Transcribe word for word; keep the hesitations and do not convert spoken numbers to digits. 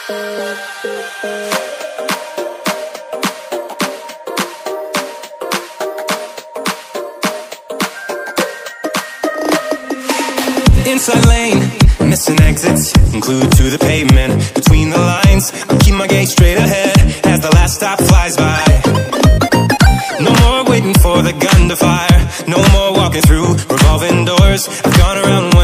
Inside lane, missing exits, glued to the pavement. Between the lines, I keep my gaze straight ahead as the last stop flies by. No more waiting for the gun to fire, no more walking through revolving doors. I've gone around